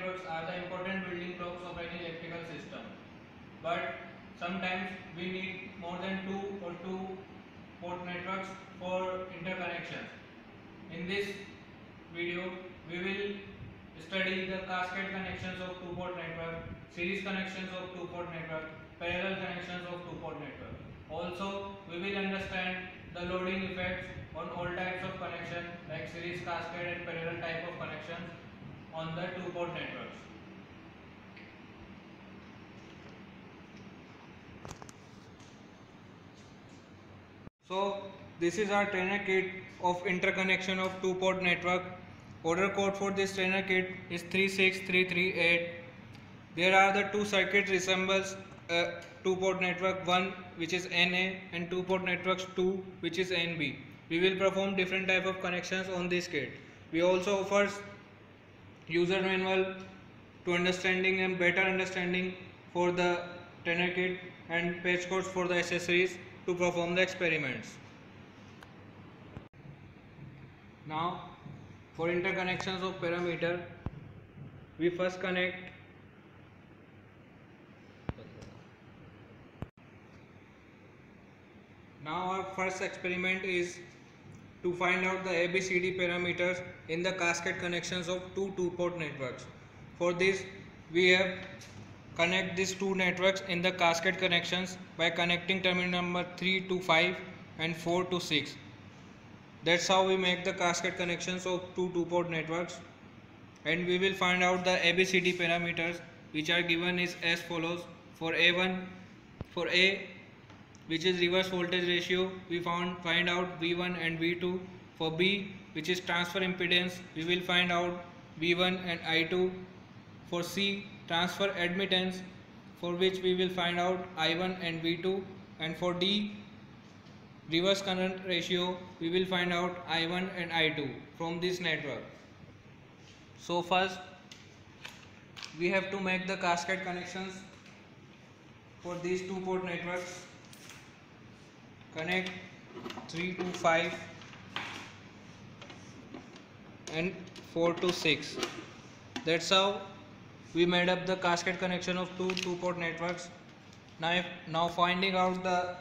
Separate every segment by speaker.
Speaker 1: networks are the important building blocks of any electrical system. But sometimes we need more than two port networks for interconnections. In this video, we will study the cascade connections of two-port network, series connections of two-port network, parallel connections of two-port network. Also, we will understand the loading effects on all types of connection like series, cascade and parallel type of connections on the two-port networks. So this is our trainer kit of interconnection of two-port network. Order code for this trainer kit is 36338. There are the two circuit resembles two-port network, one which is NA and two-port networks 2 which is NB. We will perform different type of connections on this kit. We also offers user manual to understanding and better understanding for the trainer kit and page codes for the accessories to perform the experiments. Now for interconnections of parameter, we first connect our first experiment is to find out the ABCD parameters in the cascade connections of two-port networks. For this, we have connect these two networks in the cascade connections by connecting terminal number 3 to 5 and 4 to 6. That's how we make the cascade connections of two-port networks. And we will find out the ABCD parameters, which are given is as follows. For A1, for A, which is reverse voltage ratio, we find out V1 and V2. For B, which is transfer impedance, we will find out V1 and I2. For C, transfer admittance, for which we will find out I1 and V2. And for D, reverse current ratio, we will find out I1 and I2 from this network. So first, we have to make the cascade connections for these two-port networks. Connect 3 to 5 and 4 to 6. That's how we made up the cascade connection of two-port networks. Now finding out the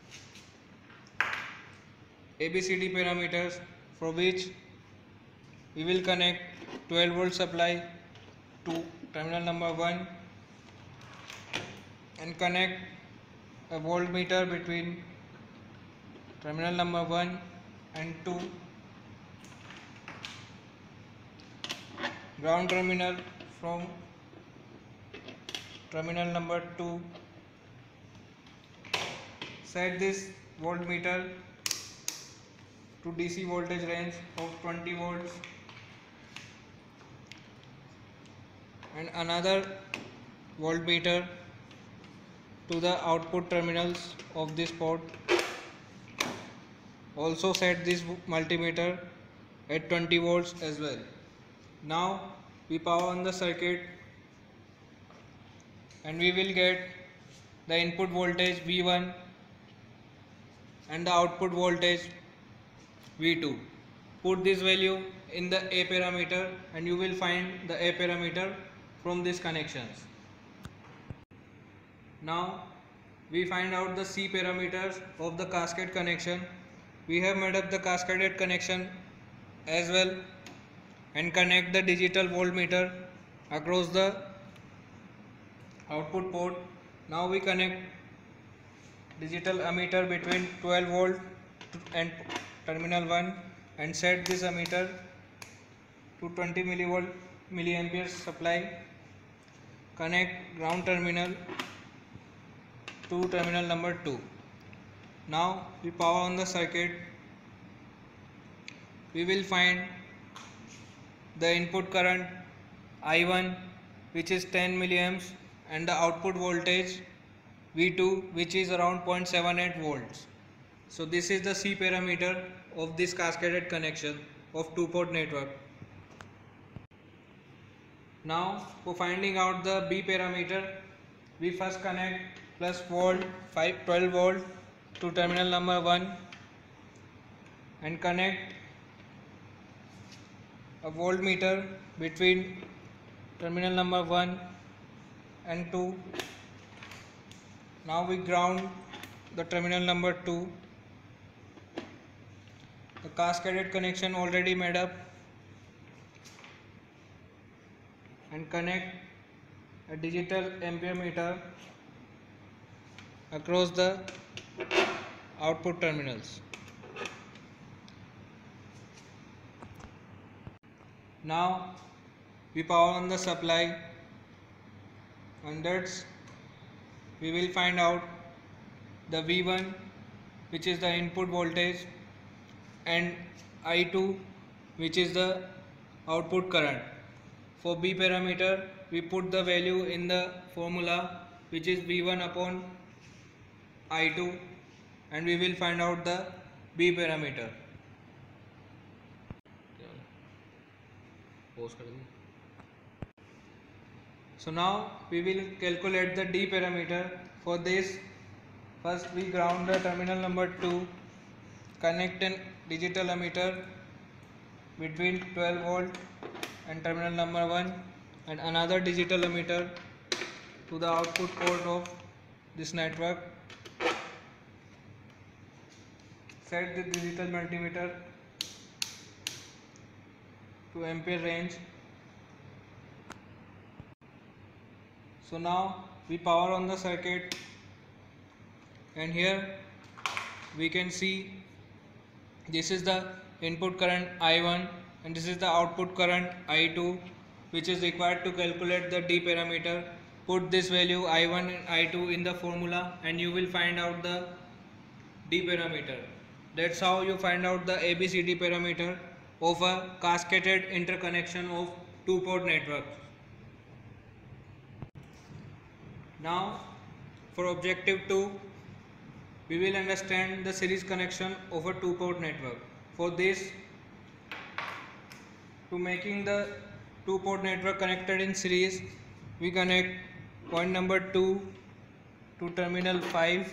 Speaker 1: ABCD parameters, for which we will connect 12 volt supply to terminal number 1 and connect a voltmeter between terminal number 1 and 2, ground terminal from terminal number 2. Set this voltmeter to DC voltage range of 20 volts and another voltmeter to the output terminals of this port. Also set this multimeter at 20 volts as well. Now we power on the circuit and we will get the input voltage V1 and the output voltage V2. Put this value in the A parameter and you will find the A parameter from these connections. Now we find out the C parameters of the cascade connection. We have made up the cascaded connection as well and connect the digital voltmeter across the output port. Now we connect digital ammeter between 12 volt and terminal 1 and set this ammeter to 20 milliamperes supply. Connect ground terminal to terminal number 2. Now we power on the circuit. We will find the input current I1, which is 10 milliamps, and the output voltage V2, which is around 0.78 volts. So this is the C parameter of this cascaded connection of two-port network. Now for finding out the B parameter, we first connect plus volt 12 volt to terminal number 1 and connect a voltmeter between terminal number 1 and 2. Now we ground the terminal number 2. The cascaded connection already made up, and connect a digital ampere meter across the output terminals. Now we power on the supply, and that's we will find out the V1, which is the input voltage, and I2, which is the output current. For B parameter, we put the value in the formula, which is V1 upon I2, and we will find out the B parameter. So now we will calculate the D parameter. For this, first we ground the terminal number 2, connect a digital ammeter between 12 volt and terminal number 1, and another digital ammeter to the output port of this network. Set the digital multimeter to ampere range. So now we power on the circuit, and here we can see this is the input current I1 and this is the output current I2, which is required to calculate the D parameter. Put this value I1 and I2 in the formula and you will find out the D parameter. That's how you find out the ABCD parameter of a cascaded interconnection of two-port network. Now for objective 2, we will understand the series connection of a two-port network. For this, to making the two-port network connected in series, we connect point number 2 to terminal 5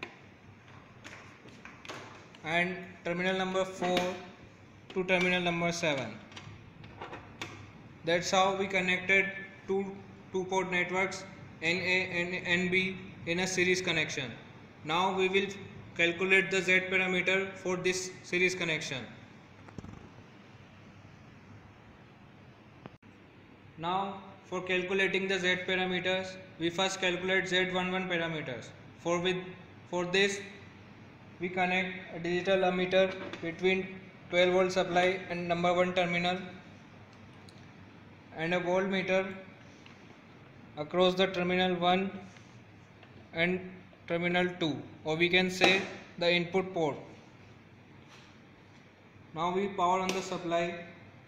Speaker 1: and terminal number 4 to terminal number 7. That's how we connected two-port networks NA and NB in a series connection. Now we will calculate the Z parameter for this series connection. Now for calculating the Z parameters, we first calculate Z11 parameters. For this, we connect a digital ammeter between 12 volt supply and number 1 terminal and a voltmeter across the terminal 1 and terminal 2, or we can say the input port. Now we power on the supply.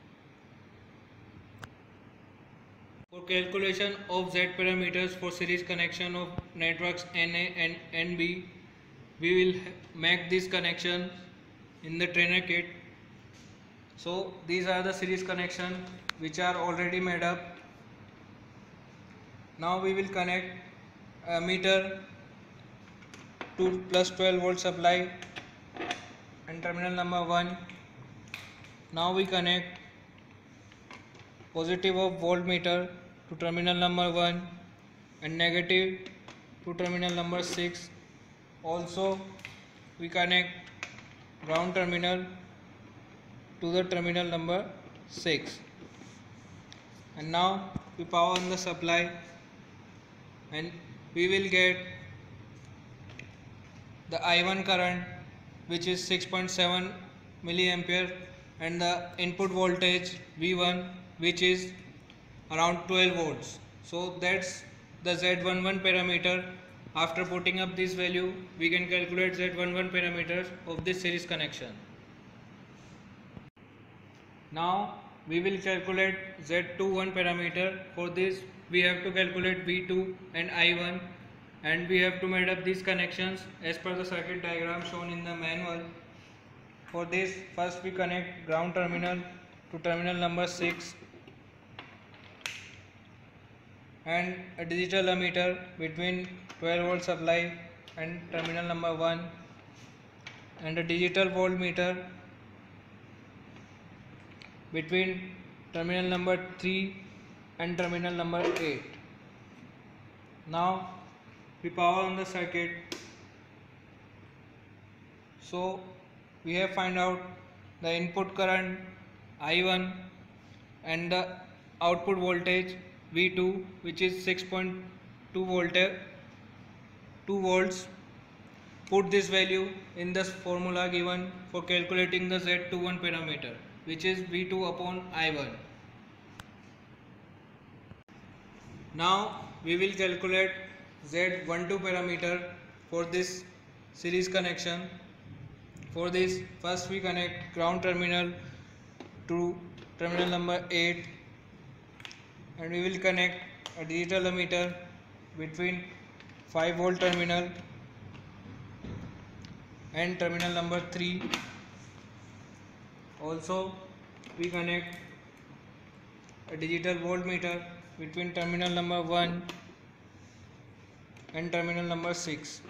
Speaker 1: For calculation of Z parameters for series connection of networks NA and NB, we will make this connection in the trainer kit. So these are the series connection which are already made up. Now we will connect a meter to plus 12 volt supply and terminal number 1. Now we connect positive of voltmeter to terminal number 1 and negative to terminal number 6. Also we connect ground terminal to the terminal number 6, and now we power on the supply and we will get the I1 current, which is 6.7 milliampere, and the input voltage V1, which is around 12 volts. So that's the Z11 parameter. After putting up this value, we can calculate Z11 parameters of this series connection. Now we will calculate Z21 parameter. For this, we have to calculate V2 and I1, and we have to make up these connections as per the circuit diagram shown in the manual. For this, first we connect ground terminal to terminal number 6 and a digital ammeter between 12 volt supply and terminal number 1 and a digital voltmeter between terminal number 3 and terminal number 8. Now we power on the circuit. So we have find out the input current I1 and the output voltage V2, which is 6.2 volts. Put this value in the formula given for calculating the Z21 parameter, which is V2 upon I1. Now we will calculate Z12 parameter for this series connection. For this, first we connect ground terminal to terminal number 8, and we will connect a digital ammeter between 5 volt terminal and terminal number 3. Also we connect a digital voltmeter between terminal number 1 and terminal number 6.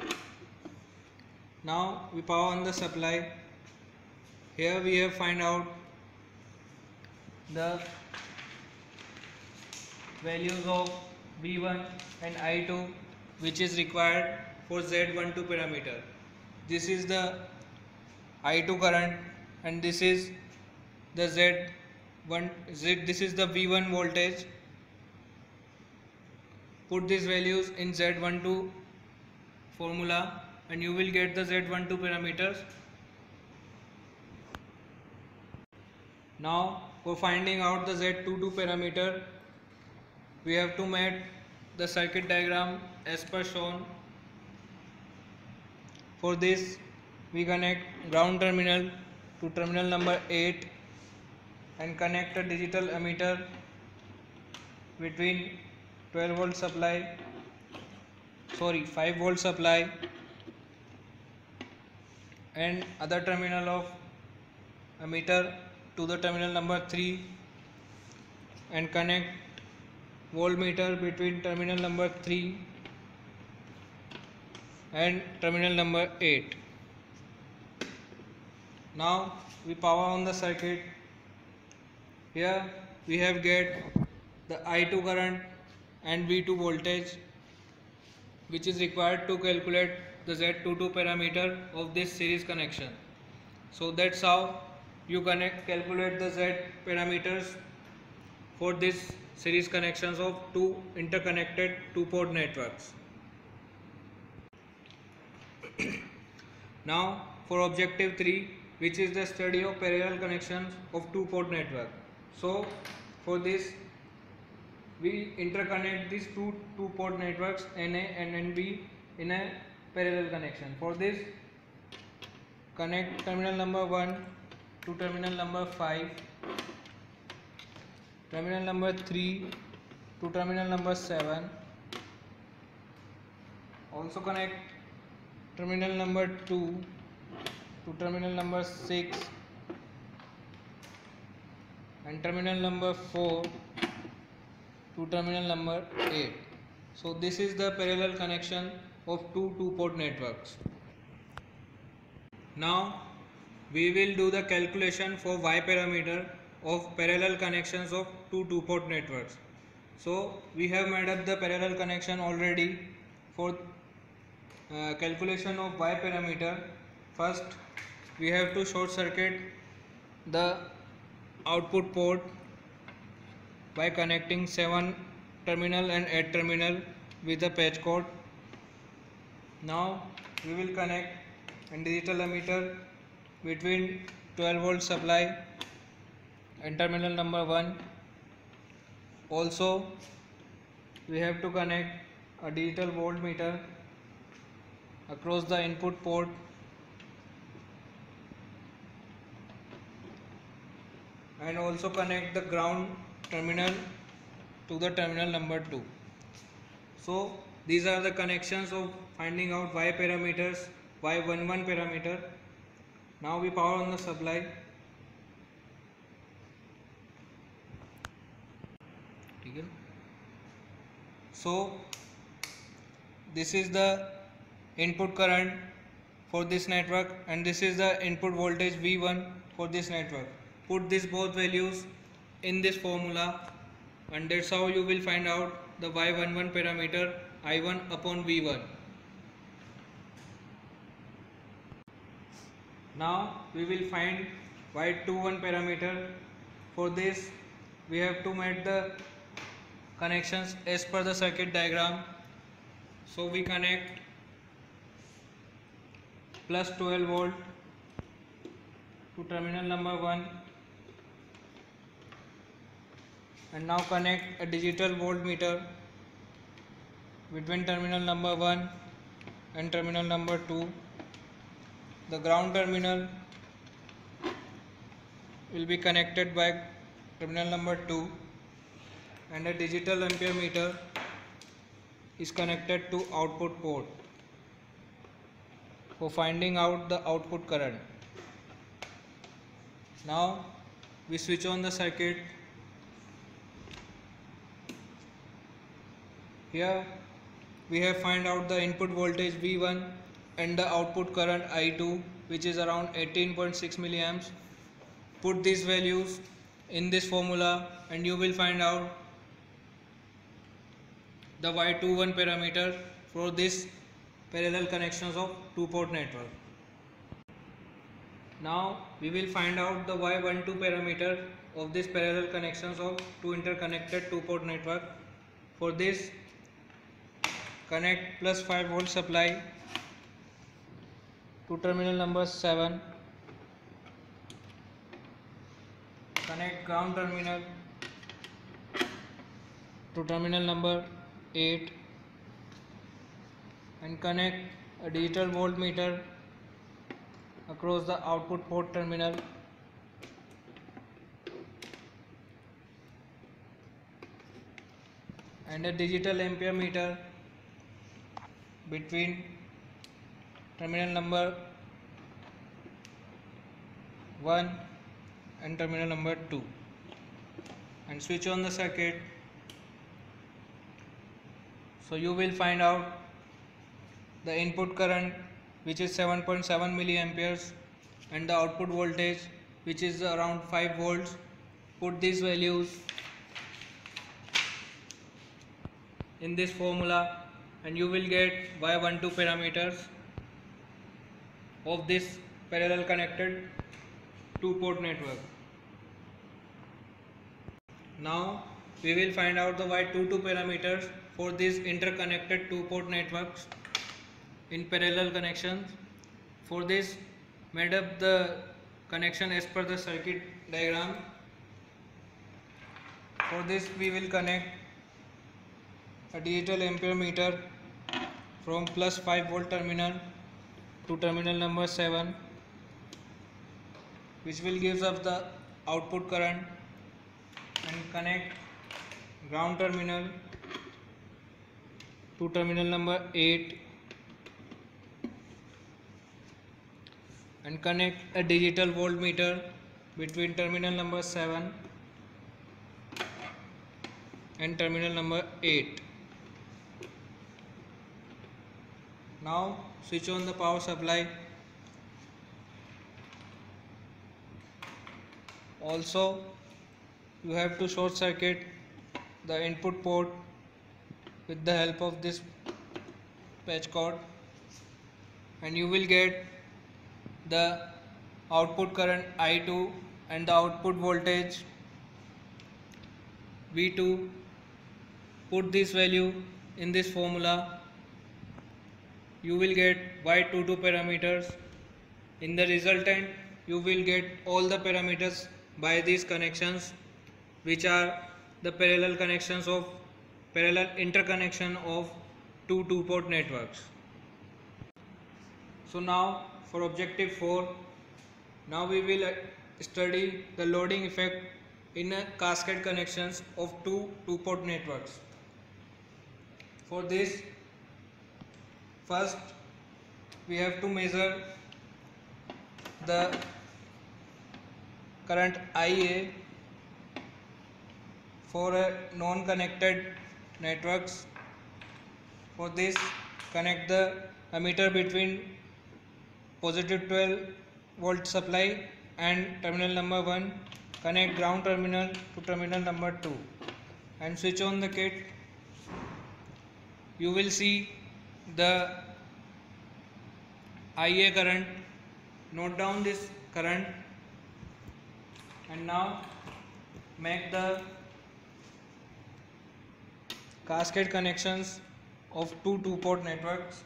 Speaker 1: Now we power on the supply. Here we have find out the values of V1 and I2, which is required for Z12 parameter. This is the I2 current and this is the this is the V1 voltage. Put these values in Z12 formula and you will get the Z12 parameters. Now for finding out the Z22 parameter, we have to make the circuit diagram as per shown. For this we connect ground terminal to terminal number 8 and connect a digital ammeter between 5 volt supply and other terminal of ammeter to the terminal number 3 and connect voltmeter between terminal number 3 and terminal number 8. Now we power on the circuit. Here we have get the I2 current and V2 voltage, which is required to calculate the Z22 parameter of this series connection. So that's how you calculate the Z parameters for this series connections of two interconnected two-port networks. Now for objective 3, which is the study of parallel connections of two-port network. So for this we interconnect these two-port networks NA and NB in a parallel connection. For this, connect terminal number 1 to terminal number 5, terminal number 3 to terminal number 7. Also connect terminal number 2 to terminal number 6 and terminal number 4 to terminal number 8. So this is the parallel connection of two-port networks. Now we will do the calculation for Y parameter of parallel connections of two-port networks. So we have made up the parallel connection already. For calculation of Y parameter, first we have to short circuit the output port by connecting 7 terminal and 8 terminal with a patch cord. Now we will connect a digital ammeter between 12 volt supply and terminal number 1. Also we have to connect a digital voltmeter across the input port and also connect the ground terminal to the terminal number 2. So these are the connections of finding out Y parameters, Y11 parameter. Now we power on the supply. So this is the input current for this network and this is the input voltage V1 for this network. Put these both values in this formula and that's how you will find out the Y11 parameter I1 upon V1. Now we will find Y21 parameter. For this we have to make the connections as per the circuit diagram. So we connect plus 12 volt to terminal number 1 and now connect a digital voltmeter between terminal number 1 and terminal number 2. The ground terminal will be connected by terminal number 2 and a digital ampere meter is connected to output port for finding out the output current. Now we switch on the circuit. Here we have find out the input voltage V1 and the output current I2, which is around 18.6 milliamps. Put these values in this formula and you will find out the Y21 parameter for this parallel connections of two-port network. Now we will find out the Y12 parameter of this parallel connections of two interconnected two-port network. For this, connect plus 5 volt supply to terminal number 7. Connect ground terminal to terminal number 8 and connect a digital voltmeter across the output port terminal. And a digital ampere meter between terminal number 1 and terminal number 2 and switch on the circuit. So you will find out the input current, which is 7.7 milliamperes, and the output voltage, which is around 5 volts. Put these values in this formula and you will get Y12 parameters of this parallel connected two-port network. Now we will find out the Y22 parameters for these interconnected two-port networks in parallel connections. For this, made up the connection as per the circuit diagram. For this we will connect a digital ampere meter from plus 5 volt terminal to terminal number 7, which will give us the output current, and connect ground terminal to terminal number 8 and connect a digital voltmeter between terminal number 7 and terminal number 8. Now switch on the power supply. Also you have to short circuit the input port with the help of this patch cord and you will get the output current I2 and the output voltage V2. Put this value in this formula. You will get Y22 parameters. In the resultant you will get all the parameters by these connections, which are the parallel connections of parallel interconnection of two-port networks. So now for objective 4, now we will study the loading effect in a cascade connections of two-port networks. For this, first we have to measure the current IA for a non-connected networks. For this, connect the ammeter between positive 12 volt supply and terminal number 1. Connect ground terminal to terminal number 2 and switch on the kit, you will see the IA current. Note down this current and now make the cascade connections of two 2-port networks.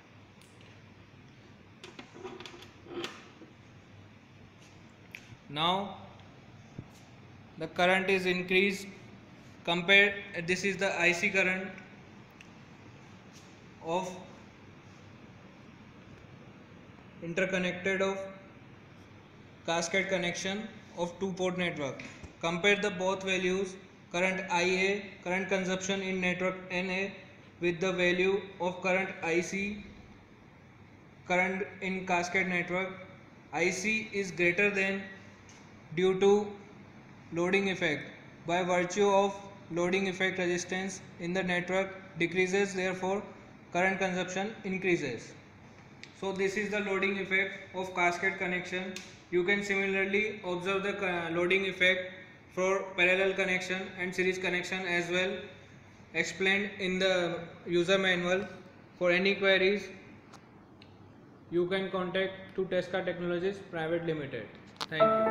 Speaker 1: Now the current is increased. Compare, this is the IC current of interconnected of cascade connection of 2-port network. Compare the both values, current IA, current consumption in network NA, with the value of current IC, current in cascade network. IC is greater than due to loading effect. By virtue of loading effect, resistance in the network decreases, therefore current consumption increases. So this is the loading effect of cascade connection. You can similarly observe the loading effect for parallel connection and series connection as well, explained in the user manual. For any queries, you can contact to Tesca Technologies Private Limited. Thank you.